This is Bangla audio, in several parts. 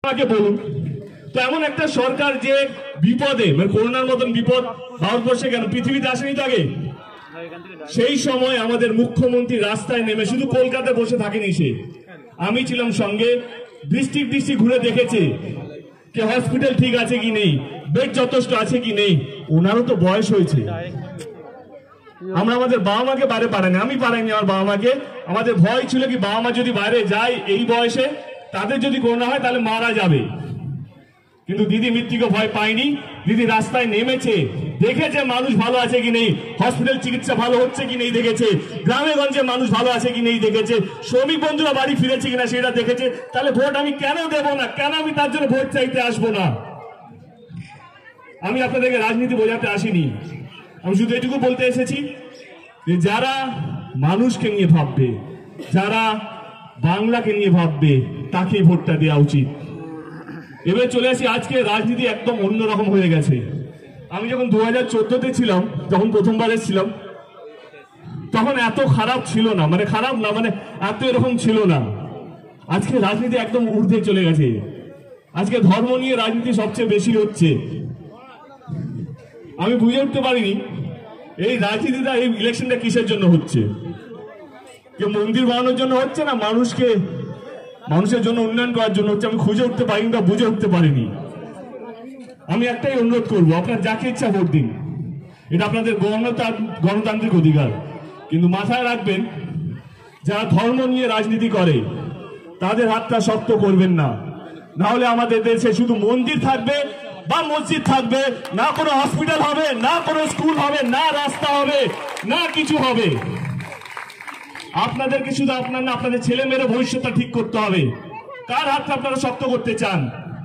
আমাকে বলুন তো এমন একটা সরকার যে বিপদে মানে করোনার মতন বিপদ ভারতবর্ষে কেন পৃথিবীতে আসেনি তো আগে সেই সময় আমাদের মুখ্যমন্ত্রী রাস্তায় নেমে শুধু কলকাতায় বসে থাকেনি সে আমি ছিলাম সঙ্গে ডিস্ট্রিক্ট ঘুরে দেখেছে যে হসপিটাল ঠিক আছে কি নেই বেড যথেষ্ট আছে কি নেই ওনারও তো বয়স হয়েছে আমরা আমাদের বাবা মাকে বাইরে পাঠাইনি আমি পাঠাইনি আমার বাবা মাকে আমাদের ভয় ছিল কি বাবা মা যদি বাইরে যায় এই বয়সে তাদের যদি করোনা হয় তাহলে মারা যাবে কিন্তু দিদি মৃত্যুকে ভয় পায়নি দিদি রাস্তায় নেমেছে দেখেছে মানুষ ভালো আছে কি নেই হসপিটাল চিকিৎসা ভালো হচ্ছে কি নেই দেখেছে গ্রামে গঞ্জে মানুষ ভালো আছে কি নেই দেখেছে শ্রমিক বন্ধুরা বাড়ি ফিরেছে কিনা সেটা দেখেছে তাহলে ভোট আমি কেন দেব না কেন আমি তার জন্য ভোট চাইতে আসবো না আমি আপনাদেরকে রাজনীতি বোঝাতে আসিনি আমি শুধু এটুকু বলতে এসেছি যে যারা মানুষকে নিয়ে ভাববে যারা বাংলাকে নিয়ে ভাববে তাকেই ভোটটা দেওয়া উচিত এবার চলে আসি আজকে রাজনীতি একদম অন্যরকম হয়ে গেছে আমি যখন 2014-তে ছিলাম যখন প্রথমবার এসেছিলাম তখন এত খারাপ ছিল না মানে খারাপ না মানে এত এরকম ছিল না আজকে রাজনীতি একদম ঊর্ধ্বে চলে গেছে আজকে ধর্ম নিয়ে রাজনীতি সবচেয়ে বেশি হচ্ছে আমি বুঝে উঠতে পারিনি এই রাজনীতিটা এই ইলেকশনটা কিসের জন্য হচ্ছে কেউ মন্দির বানানোর জন্য হচ্ছে না মানুষের জন্য উন্নয়ন করার জন্য হচ্ছে আমি খুঁজে উঠতে পারিনি বা বুঝে উঠতে পারিনি আমি একটাই অনুরোধ করবো আপনার যাকে ইচ্ছা ভোট দিন এটা আপনাদের গণতান্ত্রিক অধিকার কিন্তু মাথায় রাখবেন যারা ধর্ম নিয়ে রাজনীতি করে তাদের হাতটা শক্ত করবেন না নাহলে আমাদের দেশে শুধু মন্দির থাকবে বা মসজিদ থাকবে না কোনো হসপিটাল হবে না কোনো স্কুল হবে না রাস্তা হবে না কিছু হবে আপনাদেরকে শুধু আপনার না আপনাদের ছেলে মেয়ের ভবিষ্যৎটা ঠিক করতে হবে কার হাতটা আপনারা শক্ত করতে চান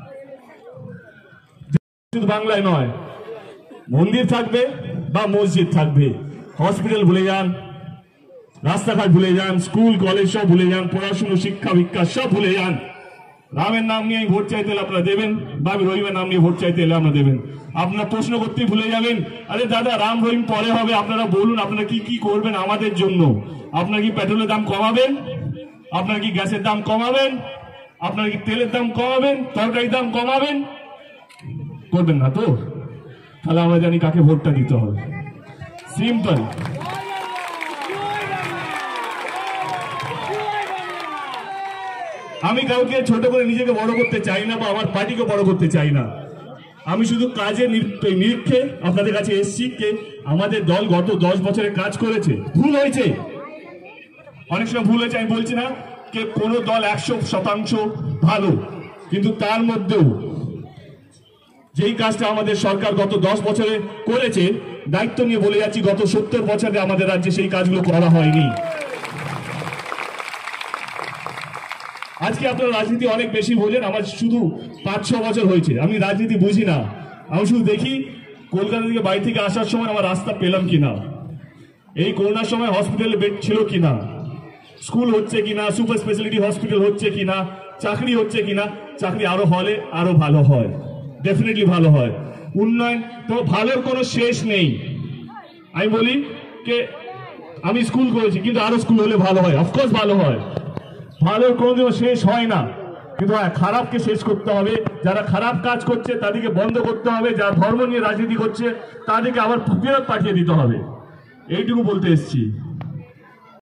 শুধু বাংলায় নয় মন্দির থাকবে বা মসজিদ থাকবে হসপিটাল ভুলে যান রাস্তাঘাট ভুলে যান স্কুল কলেজ সব ভুলে যান পড়াশুনো শিক্ষা বিজ্ঞান সব ভুলে যান রামের নাম নিয়ে ভোট চাইতে এলে আপনারা দেবেন বা রহিমের নাম নিয়ে ভোট চাইতে এলে আপনারা দেবেন আপনারা প্রশ্ন করতেই ভুলে যাবেন আরে দাদা রাম রহিম পরে হবে আপনারা বলুন আপনারা কি কি করবেন আমাদের জন্য আপনারা কি পেট্রোলের দাম কমাবেন আপনারা কি গ্যাসের দাম কমাবেন আপনারা কি তেলের দাম কমাবেন তরকারির দাম কমাবেন করবেন না তো তাহলে আমরা জানি কাকে ভোটটা দিতে হবে সিম্পল আমি কাউকে ছোট করে নিজেকে বড় করতে চাই না বা আমার পার্টিকে বড় করতে চাই না আমি শুধু কাজের নিরীক্ষে আপনাদের কাছে এসেছি যে আমাদের দল গত 10 বছরে কাজ করেছে ভুল হয়েছে অনেক সময় ভুল হয়েছে আমি বলছি না যে কোনো দল 100% ভালো কিন্তু তার মধ্যেও যেই কাজটা আমাদের সরকার গত 10 বছরে করেছে দায়িত্ব নিয়ে বলে যাচ্ছি গত 70 বছরে আমাদের রাজ্যে সেই কাজগুলো করা হয়নি আজকে আপনারা রাজনীতি অনেক বেশি বোঝেন আমার শুধু 5-6 বছর হয়েছে আমি রাজনীতি বুঝি না আমি শুধু দেখি কলকাতা থেকে বাড়ি থেকে আসার সময় আমার রাস্তা পেলাম কিনা এই করোনার সময় হসপিটালে বেড ছিল কিনা স্কুল হচ্ছে কিনা সুপার স্পেশালিটি হসপিটাল হচ্ছে কিনা চাকরি হচ্ছে কিনা চাকরি আরো হলে আরো ভালো হয় ডেফিনেটলি ভালো হয় উন্নয়ন তো ভালোর কোনো শেষ নেই আমি বলি যে আমি স্কুল করেছি কিন্তু আরো স্কুল হলে ভালো হয় অফকোর্স ভালো হয় ভালোর কোনোদিনও শেষ হয় না কিন্তু খারাপকে শেষ করতে হবে যারা খারাপ কাজ করছে তাদেরকে বন্ধ করতে হবে যারা ধর্ম নিয়ে রাজনীতি করছে তাদেরকে আবার ফেরত পাঠিয়ে দিতে হবে এইটুকু বলতে এসেছি